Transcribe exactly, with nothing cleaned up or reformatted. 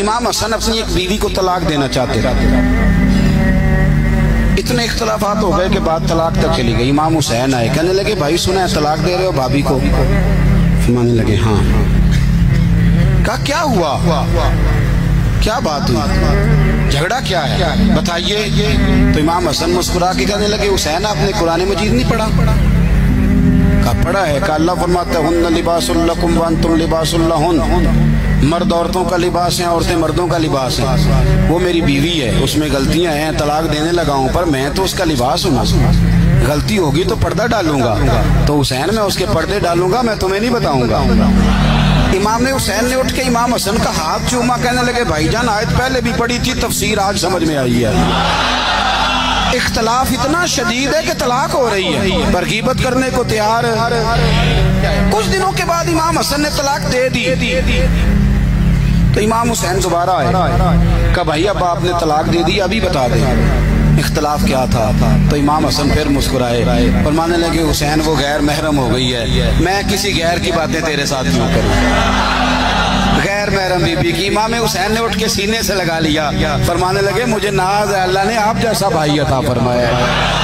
امام حسن اپنی ایک بیوی کو طلاق دینا چاہتے تھے. اتنے اختلافات ہو گئے کہ بات طلاق تک چلی گئی. امام حسین آئے, کہنے لگے بھائی سنا ہے طلاق دے رہے ہو بھابی کو؟ فرمانے لگے ہاں. کہا کیا ہوا, کیا بات ہوئی, جھگڑا کیا ہے بتائیے. تو امام حسن مسکرا کے کہنے لگے حسین آپ نے قرآن مجید نہیں پڑھا؟ کہا پڑھا ہے. کہا اللہ فرماتا ہے ہن لباس لکم وانتم لباس لہن, مرد عورتوں کا لباس ہیں, عورتیں مردوں کا لباس ہیں. وہ میری بیوی ہے, اس میں غلطیاں ہیں, طلاق دینے لگا ہوں, پر میں تو اس کا لباس ہوں, غلطی ہوگی تو پردہ ڈالوں گا. تو حسین میں اس کے پردے ڈالوں گا, میں تمہیں نہیں بتاؤں گا. امام حسین نے اٹھ کے امام حسن کا ہاتھ چوما, کہنے لگے بھائی جان آیت پہلے بھی پڑھی تھی, تفسیر آج سمجھ میں آئی ہے. اختلاف اتنا شدید ہے کہ طلاق ہو رہی ہے, پر غیبت کرنے کو تیار. کچھ دنوں کے بعد امام حسن نے طلاق دے دی. تو امام حسین دوبارہ آئے, کہا بھائی اب آپ نے طلاق دے دی, ابھی بتا دیں اختلاف کیا تھا. تو امام حسن پھر مسکرائے, فرمانے لگے حسین وہ غیر محرم ہو گئی ہے, میں کسی غیر کی باتیں تیرے ساتھ کیوں کروں, غیر محرم بی بی کی. امام حسین نے اٹھ کے سینے سے لگا لیا, فرمانے لگے مجھے ناز ہے اللہ نے آپ جیسا بھائی عطا فرمایا ہے.